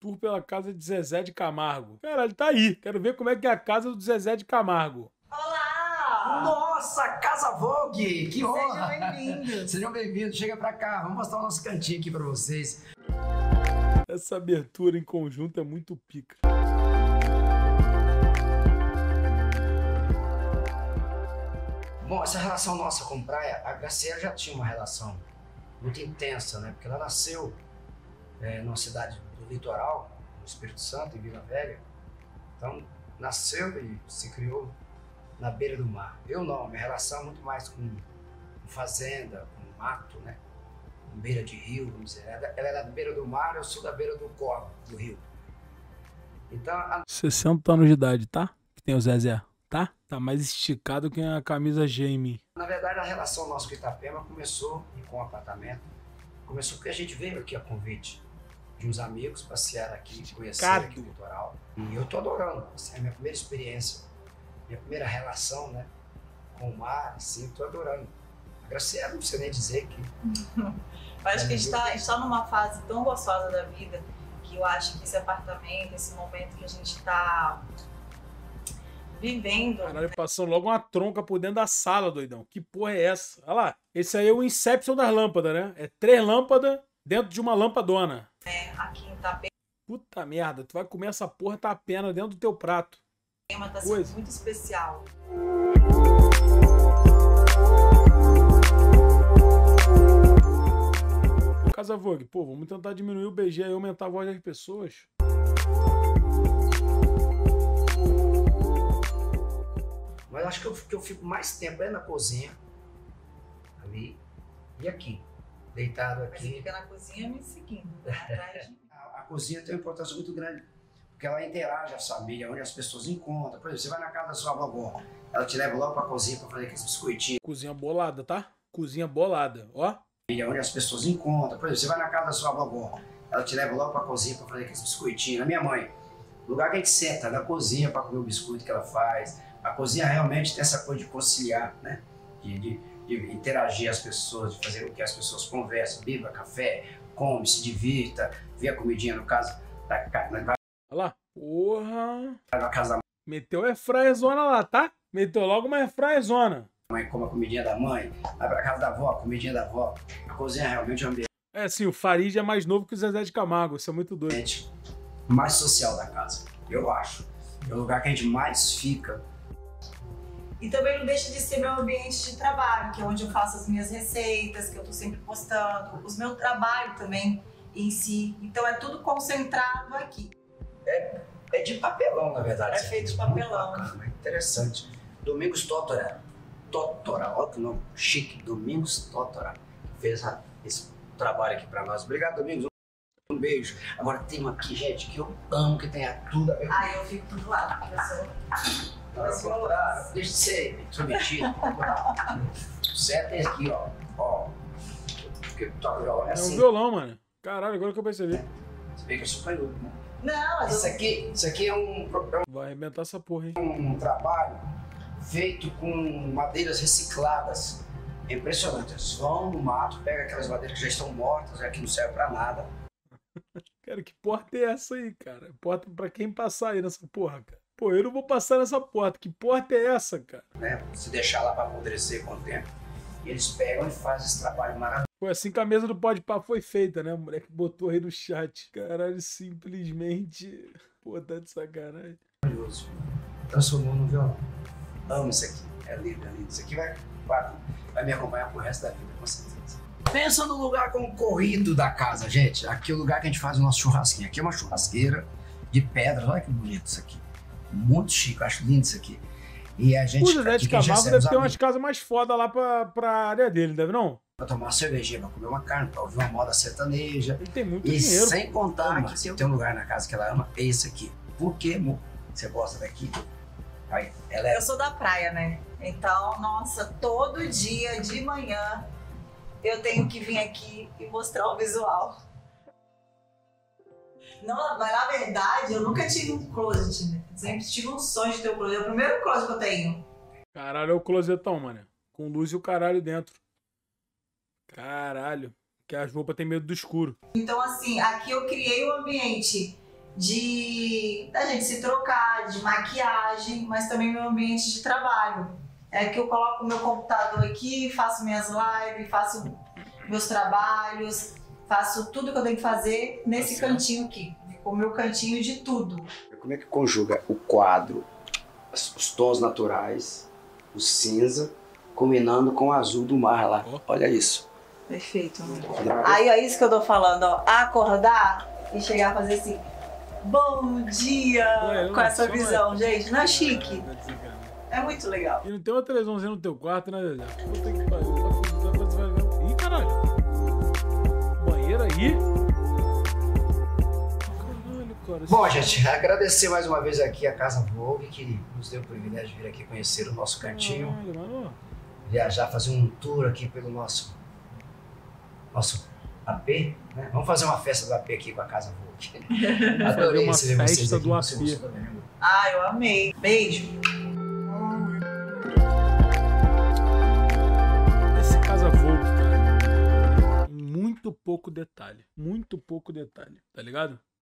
Tour pela casa de Zezé de Camargo. Caralho, tá aí. Quero ver como é que é a casa do Zezé de Camargo. Olá! Nossa, Casa Vogue! Que honra! Sejam bem-vindos. Sejam bem-vindos. Chega pra cá. Vamos mostrar o nosso cantinho aqui pra vocês. Essa abertura em conjunto é muito pica. Bom, essa relação nossa com praia, a Graciela já tinha uma relação muito intensa, né? Porque ela nasceu numa cidade do litoral, no Espírito Santo, em Vila Velha. Então, nasceu e se criou na beira do mar. Eu não, minha relação é muito mais com fazenda, com mato, né? Com beira de rio, vamos dizer. Ela é da beira do mar, eu sou da beira do córrego, do rio. Então, 60 anos de idade, tá? Que tem o Zezé, tá? Tá mais esticado que a camisa G em mim. na verdade, a relação nossa com Itapema começou com o apartamento. Começou porque a gente veio aqui a convite de uns amigos passear aqui, conhecer aqui o litoral. E eu tô adorando. Assim, é a minha primeira experiência, minha primeira relação, né, com o mar, assim, tô adorando. A Graciela, não precisa nem dizer que... Acho que a gente está numa fase tão gostosa da vida que eu acho que esse apartamento, esse momento que a gente está vivendo... Caralho, passando logo uma tronca por dentro da sala, doidão. Que porra é essa? Olha lá. Esse aí é o Inception das lâmpadas, né? É 3 lâmpadas dentro de uma lampadona. Aqui em Itapema Puta merda, tu vai comer essa porra tapena dentro do teu prato. tá sendo muito especial. Casa Vogue, pô, vamos tentar diminuir o BG e aumentar a voz das pessoas. Mas acho que eu fico mais tempo na cozinha, ali, e aqui, deitado Você aqui. fica na cozinha me seguindo, né? Atrás de... A cozinha tem uma importância muito grande, porque ela interage a família, onde as pessoas encontram. Por exemplo, você vai na casa da sua avó, ela te leva logo pra cozinha pra fazer aqueles biscoitinhos. Cozinha bolada, tá? Cozinha bolada, ó. Onde as pessoas encontram. Por exemplo, você vai na casa da sua avó, ela te leva logo pra cozinha pra fazer aqueles biscoitinhos. A minha mãe, o lugar que a gente senta, na cozinha pra comer o biscoito que ela faz. A cozinha realmente tem essa coisa de conciliar, né? De interagir as pessoas, de fazer com que as pessoas conversem, beba café, come, se divirta, vê a comidinha no caso da Olha lá. Porra. na casa da Meteu airfryerzona lá, tá? Meteu logo uma airfryerzona. mãe, come a comidinha da mãe, vai pra casa da avó, a comidinha da avó. A cozinha realmente é um É, sim, o Farid é mais novo que o Zezé de Camargo, isso é muito doido. ambiente mais social da casa, eu acho. É o lugar que a gente mais fica. E também não deixa de ser meu ambiente de trabalho, que é onde eu faço as minhas receitas, que eu tô sempre postando, os meus trabalhos também em si. Então é tudo concentrado aqui. É de papelão, na verdade. É feito de papelão. Muito bacana, interessante. Domingos Tótora. Tótora, olha que nome chique. Domingos Tótora. Fez esse trabalho aqui pra nós. Obrigado, Domingos. Um beijo. Agora tem uma aqui, gente, que eu amo, que tem tudo a ver com... Aí eu fico do lado, Deixa de ser intrometido. Certo é aqui, ó. Porque toca violão é É um assim. violão, mano. Caralho, agora que eu percebi. Você vê que eu sou canhoto, né? Não, mas Isso aqui é Vai arrebentar essa porra, hein? um trabalho feito com madeiras recicladas. É impressionante. Eles vão no mato, pegam aquelas madeiras que já estão mortas, já que não servem pra nada. Cara, que porta é essa aí, cara? Porta pra quem passar aí nessa porra, cara? Pô, eu não vou passar nessa porta. Que porta é essa, cara? Né? Se deixar lá pra apodrecer com o tempo. E eles pegam e fazem esse trabalho maravilhoso. Foi assim que a mesa do Podpah foi feita, né? O moleque botou aí no chat. Caralho, simplesmente... Pô, tá de sacanagem. Transformou no violão. Amo isso aqui. É lindo, é lindo. Isso aqui vai me acompanhar pro resto da vida, com certeza. Pensa no lugar concorrido da casa, gente. Aqui é o lugar que a gente faz o nosso churrasquinho. Aqui é uma churrasqueira de pedras. Olha que bonito isso aqui. Muito chique, eu acho lindo isso aqui. E a gente... O Zezé de Camargo deve ter umas casas mais foda lá pra área dele, deve não? Pra tomar uma cervejinha, pra comer uma carne, pra ouvir uma moda sertaneja. Ele tem muito E dinheiro. sem contar que tem um lugar na casa que ela ama, é esse aqui. Por quê, amor? Você gosta daqui? Aí, ela é... eu sou da praia, né? Então, nossa, todo dia de manhã eu tenho que vir aqui e mostrar o visual. Não, mas na verdade eu nunca tive um closet, né? Sempre tive um sonho de ter um closet. É o primeiro closet que eu tenho. Caralho, é o closetão, mano. Com luz e o caralho dentro. Caralho. Que as roupas tem medo do escuro. Então, assim, aqui eu criei um ambiente da gente se trocar, de maquiagem, mas também meu ambiente de trabalho. É que eu coloco o meu computador aqui, faço minhas lives, faço meus trabalhos, faço tudo que eu tenho que fazer nesse cantinho aqui. Ficou o meu cantinho de tudo. Como é que conjuga o quadro, os tons naturais, o cinza, combinando com o azul do mar lá? Olha isso. Perfeito. Aí é isso que eu tô falando, ó. Acordar e chegar a fazer assim, bom dia, com essa visão, gente. Não é chique? É muito legal. E não tem uma televisãozinha no teu quarto, né, Zezé? Puta que pariu. Ih, caralho. Banheiro aí? Caralho, cara. Bom, gente, agradecer mais uma vez aqui a Casa Vogue, que nos deu o privilégio de vir aqui conhecer o nosso cantinho. Caralho, mano. Viajar, fazer um tour aqui pelo nosso AP, né? Vamos fazer uma festa do AP aqui com a Casa Vogue. Adorei uma receber vocês festa aqui. do Você AP. gostou da minha? Ah, eu amei. Beijo. Esse Casa Vogue, cara, muito pouco detalhe, tá ligado?